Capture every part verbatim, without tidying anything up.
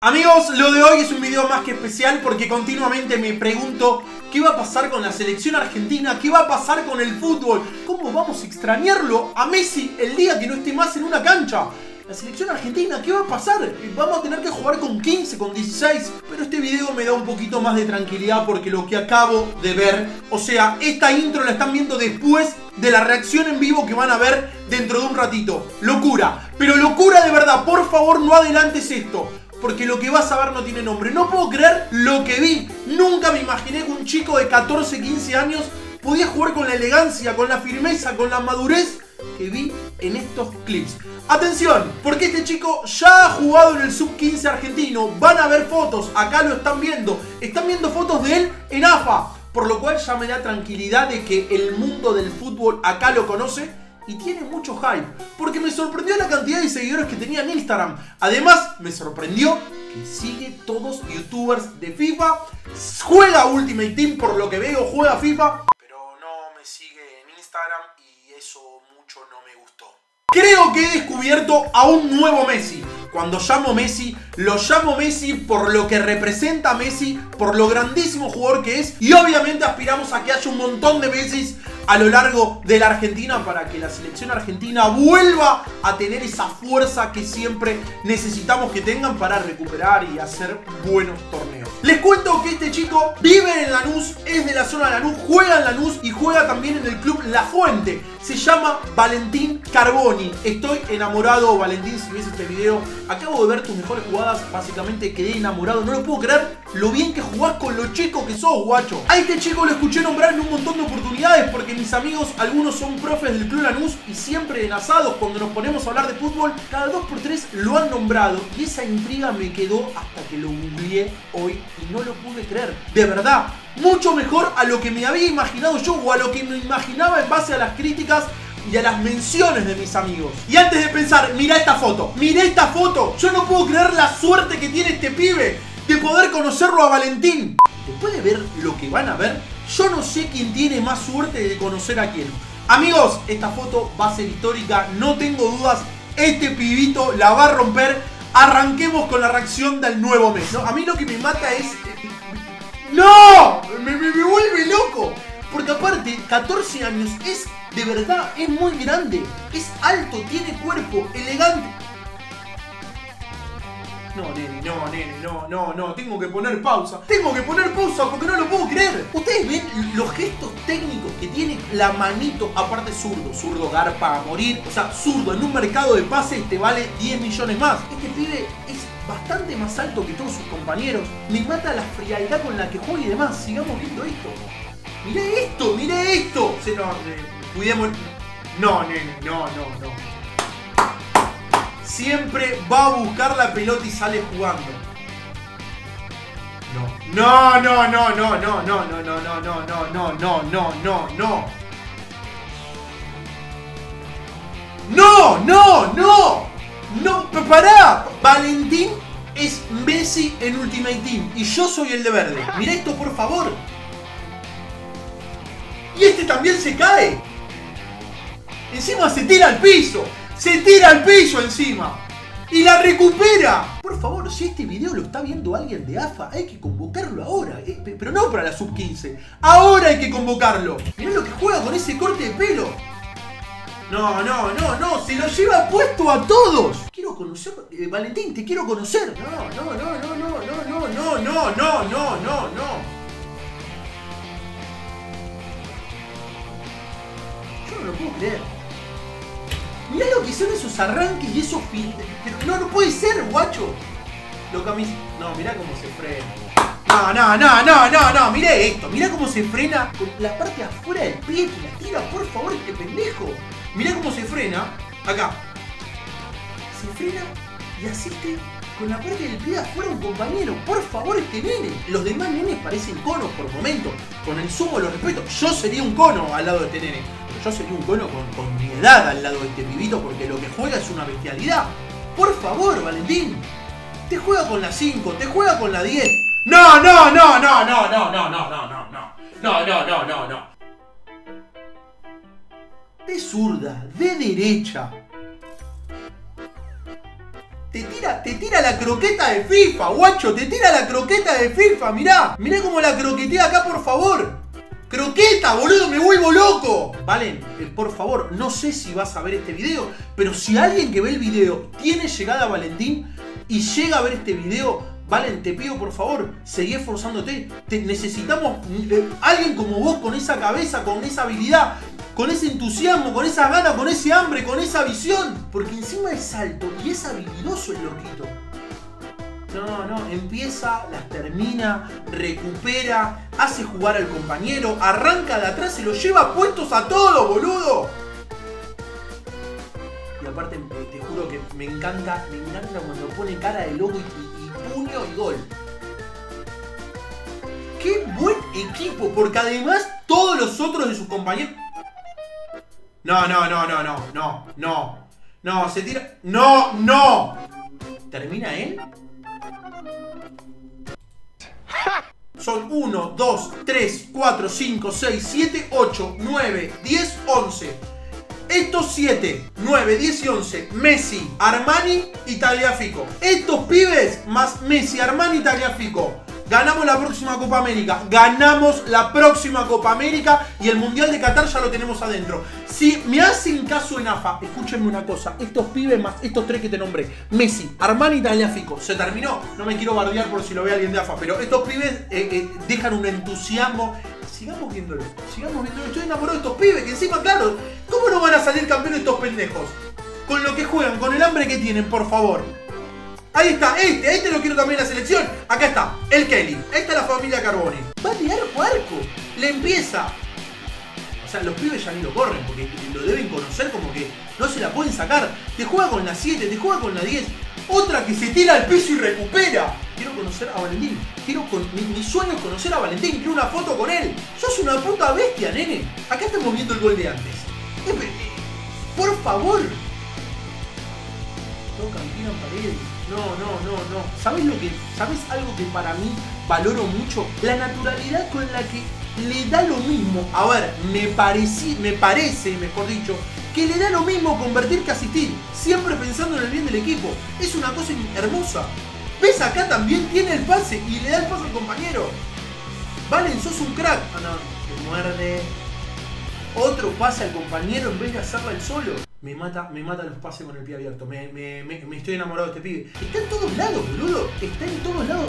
Amigos, lo de hoy es un video más que especial porque continuamente me pregunto ¿qué va a pasar con la selección argentina? ¿Qué va a pasar con el fútbol? ¿Cómo vamos a extrañarlo a Messi el día que no esté más en una cancha? La selección argentina, ¿qué va a pasar? Vamos a tener que jugar con quince, con dieciséis. Pero este video me da un poquito más de tranquilidad porque lo que acabo de ver, o sea, esta intro la están viendo después de la reacción en vivo que van a ver dentro de un ratito. Locura, pero locura de verdad. Por favor, no adelantes esto, porque lo que vas a ver no tiene nombre. No puedo creer lo que vi. Nunca me imaginé que un chico de catorce, quince años podía jugar con la elegancia, con la firmeza, con la madurez que vi en estos clips. Atención, porque este chico ya ha jugado en el sub quince argentino. Van a ver fotos, acá lo están viendo. Están viendo fotos de él en A F A. Por lo cual ya me da tranquilidad de que el mundo del fútbol acá lo conoce y tiene mucho hype. Porque me sorprendió la cantidad de seguidores que tenía en Instagram. Además, me sorprendió que sigue todos youtubers de FIFA. Juega Ultimate Team, por lo que veo, juega FIFA. Pero no me sigue en Instagram y eso mucho no me gustó. Creo que he descubierto a un nuevo Messi. Cuando llamo Messi, lo llamo Messi por lo que representa a Messi, por lo grandísimo jugador que es. Y obviamente aspiramos a que haya un montón de Messis a lo largo de la Argentina para que la selección argentina vuelva a tener esa fuerza que siempre necesitamos que tengan para recuperar y hacer buenos torneos. Les cuento que este chico vive en Lanús, es de la zona de Lanús, juega en Lanús y juega también en el club La Fuente. Se llama Valentín Carboni. Estoy enamorado, Valentín, si ves este video. Acabo de ver tus mejores jugadas, básicamente quedé enamorado. No lo puedo creer lo bien que jugás con lo chico que sos, guacho. A este chico lo escuché nombrar en un montón de oportunidades porque mis amigos, algunos son profes del Club Lanús y siempre en asados, cuando nos ponemos a hablar de fútbol, cada dos por tres lo han nombrado. Y esa intriga me quedó hasta que lo googleé hoy y no lo pude creer. De verdad, mucho mejor a lo que me había imaginado yo o a lo que me imaginaba en base a las críticas y a las menciones de mis amigos. Y antes de pensar, mirá esta foto, mirá esta foto. Yo no puedo creer la suerte que tiene este pibe de poder conocerlo a Valentín. Después de ver lo que van a ver, yo no sé quién tiene más suerte de conocer a quién. Amigos, esta foto va a ser histórica, no tengo dudas. Este pibito la va a romper. Arranquemos con la reacción del nuevo Messi. ¿No? A mí lo que me mata es... ¡No! Me, me, me vuelve loco. Porque aparte, catorce años es... De verdad, es muy grande. Es alto, tiene cuerpo, elegante. No, nene, no, nene, no, no, no. Tengo que poner pausa. Tengo que poner pausa porque no lo puedo creer. Ustedes ven los gestos técnicos que tiene la manito. Aparte zurdo, zurdo garpa a morir. O sea, zurdo en un mercado de pases te vale diez millones más. Este pibe es bastante más alto que todos sus compañeros. Me mata la frialdad con la que juega y demás. Sigamos viendo esto. Miré esto, miré esto. Se no, eh, cuidemos. No, nene, no, no, no. Siempre va a buscar la pelota y sale jugando. No. No, no, no, no, no, no, no, no, no, no, no, no, no, no, no, no. No, no, no. No, pará. Valentín es Messi en Ultimate Team y yo soy el de verde. Mirá esto, por favor. Y este también se cae. Encima se tira al piso. Se tira al piso encima. Y la recupera. Por favor, si este video lo está viendo alguien de A F A, hay que convocarlo ahora. Eh, pero no para la sub quince. Ahora hay que convocarlo. Mirá lo que juega con ese corte de pelo. No, no, no, no. Se lo lleva puesto a todos. Quiero conocer... Eh, Valentín, te quiero conocer. No, no, no, no, no, no, no, no, no, no, no, no, no. Yo no lo puedo creer. Mirá lo que son esos arranques y esos filtros. Pero no, no puede ser, guacho. Lo camis... No, mirá cómo se frena. No, no, no, no, no, no. Miré esto. Mirá cómo se frena con la parte afuera del pie que la tira. Por favor, este pendejo. Mirá cómo se frena. Acá. Se frena y asiste con la parte del pie afuera un compañero. Por favor, este nene. Los demás nenes parecen conos por momento. Con el sumo lo respeto. Yo sería un cono al lado de este nene. Yo sería un cono con, con mi edad al lado de este pibito porque lo que juega es una bestialidad. Por favor, Valentín. Te juega con la cinco, te juega con la diez. No, no, no, no, no, no, no, no, no, no, no. No, no, no, no, no. De zurda, de derecha. Te tira, te tira la croqueta de FIFA, guacho. Te tira la croqueta de FIFA, mirá. Mirá cómo la croquetea acá, por favor. ¡Croqueta, boludo! ¡Me vuelvo loco! Valen, eh, por favor, no sé si vas a ver este video, pero si alguien que ve el video tiene llegada a Valentín y llega a ver este video, Valen, te pido por favor, seguí esforzándote. Te necesitamos eh, alguien como vos, con esa cabeza, con esa habilidad, con ese entusiasmo, con esas ganas, con ese hambre, con esa visión. Porque encima es alto y es habilidoso el loquito. No, no, empieza, las termina, recupera, hace jugar al compañero, arranca de atrás, se lo lleva puestos a todos, boludo. Y aparte, te juro que me encanta, me encanta cuando pone cara de loco y, y, y puño y gol. ¡Qué buen equipo! Porque además todos los otros de sus compañeros... No, no, no, no, no, no, no, no, se tira... ¡No, no! ¿Termina él? Son uno, dos, tres, cuatro, cinco, seis, siete, ocho, nueve, diez, once. Estos siete, nueve, diez y once, Messi, Armani y Tagliafico. Estos pibes más Messi, Armani y Tagliafico. Ganamos la próxima Copa América. Ganamos la próxima Copa América y el Mundial de Qatar ya lo tenemos adentro. Si me hacen caso en A F A, escúchenme una cosa. Estos pibes más estos tres que te nombré, Messi, Armani y Tagliafico. Se terminó. No me quiero bardear por si lo ve alguien de A F A, pero estos pibes eh, eh, dejan un entusiasmo. Sigamos viéndolo. Sigamos viéndolo. Estoy enamorado de estos pibes que encima, claro, ¿cómo no van a salir campeones estos pendejos? Con lo que juegan, con el hambre que tienen, por favor. Ahí está, este, este lo quiero también en la selección. Acá está, el Kelly. Ahí está la familia Carboni. Va de arco a arco. Le empieza. O sea, los pibes ya ni lo corren porque lo deben conocer, como que no se la pueden sacar. Te juega con la siete, te juega con la diez. Otra que se tira al piso y recupera. Quiero conocer a Valentín. Quiero con, mi, mi sueño es conocer a Valentín. Quiero una foto con él. Sos una puta bestia, nene. Acá estamos viendo el gol de antes. Eh, eh, por favor. Tocan, tiran paredes. No, no, no, no. ¿Sabes lo que, sabes algo que para mí valoro mucho? La naturalidad con la que le da lo mismo. A ver, me parece, me parece, mejor dicho, que le da lo mismo convertir que asistir. Siempre pensando en el bien del equipo. Es una cosa hermosa. ¿Ves? Acá también tiene el pase y le da el pase al compañero. Valen, sos un crack. Ah, no, te muerde. Otro pase al compañero en vez de hacerla el solo. Me mata, me mata los pases con el pie abierto. Me, me, me, me estoy enamorado de este pibe. Está en todos lados, boludo. Está en todos lados.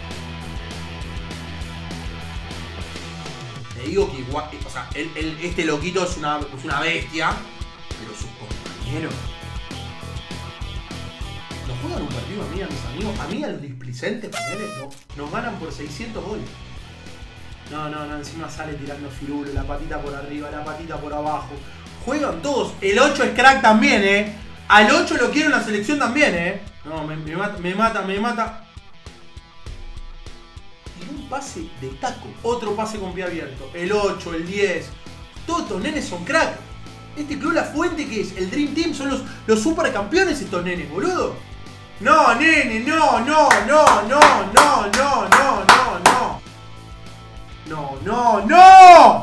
Te digo que igual, o sea, el, el, este loquito es una, es una bestia. Pero sus compañeros. Nos juegan un partido a mí, a mis amigos. A mí, a los displicentes, no, nos ganan por seiscientos goles. No, no, no, encima sale tirando firulo, la patita por arriba, la patita por abajo. Juegan todos. El ocho es crack también, eh. Al ocho lo quiero en la selección también, eh. No, me, me mata, me mata, me mata. Y un pase de taco. Otro pase con pie abierto. El ocho, el diez. Todos estos nenes son crack. Este club La Fuente, que es el Dream Team, son los, los supercampeones estos nenes, boludo. No, nene, no, no, no, no, no, no, no, no, no. No, no, no.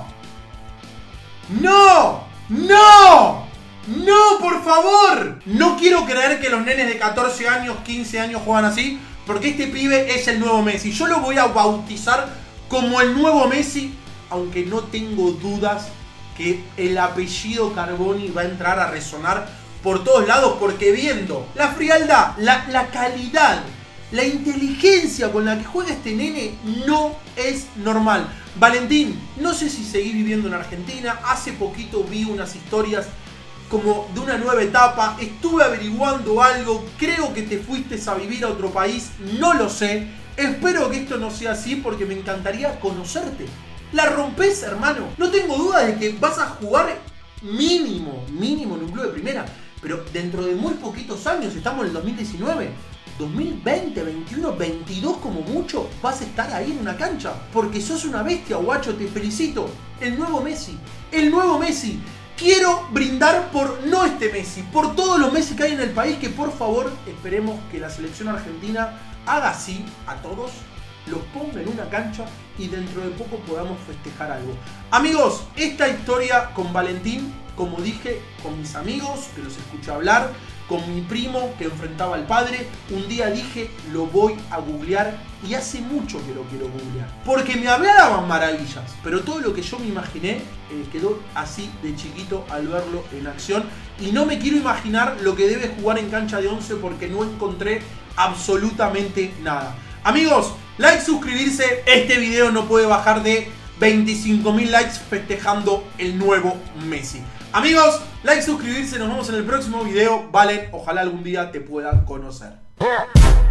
No. ¡No! ¡No, por favor! No quiero creer que los nenes de catorce años, quince años juegan así, porque este pibe es el nuevo Messi. Yo lo voy a bautizar como el nuevo Messi, aunque no tengo dudas que el apellido Carboni va a entrar a resonar por todos lados, porque viendo la frialdad, la, la calidad, la inteligencia con la que juega este nene no es normal. Valentín, no sé si seguís viviendo en Argentina. Hace poquito vi unas historias como de una nueva etapa. Estuve averiguando algo. Creo que te fuiste a vivir a otro país. No lo sé. Espero que esto no sea así porque me encantaría conocerte. La rompés, hermano. No tengo duda de que vas a jugar mínimo, mínimo en un club de primera. Pero dentro de muy poquitos años, estamos en el dos mil diecinueve. dos mil veinte, veintiuno, veintidós como mucho, vas a estar ahí en una cancha. Porque sos una bestia, guacho, te felicito. El nuevo Messi, el nuevo Messi. Quiero brindar por, no este Messi, por todos los Messi que hay en el país, que por favor esperemos que la selección argentina haga así a todos, los ponga en una cancha y dentro de poco podamos festejar algo. Amigos, esta historia con Valentín, como dije, con mis amigos, que los escuché hablar, con mi primo que enfrentaba al padre. Un día dije, lo voy a googlear y hace mucho que lo quiero googlear. Porque me hablaban maravillas, pero todo lo que yo me imaginé eh, quedó así de chiquito al verlo en acción. Y no me quiero imaginar lo que debe jugar en cancha de once porque no encontré absolutamente nada. Amigos, like, suscribirse. Este video no puede bajar de veinticinco mil likes festejando el nuevo Messi. Amigos, like, suscribirse, nos vemos en el próximo video. Valen, ojalá algún día te pueda conocer.